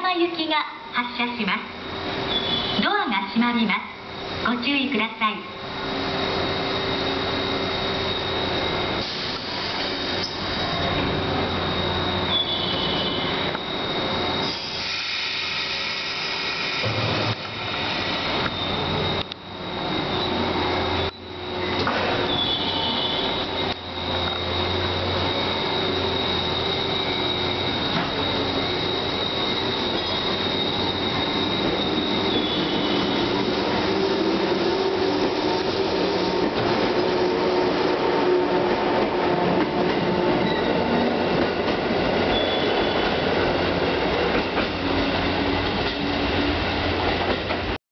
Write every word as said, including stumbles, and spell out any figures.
島行きが発車します。ドアが閉まります。ご注意ください。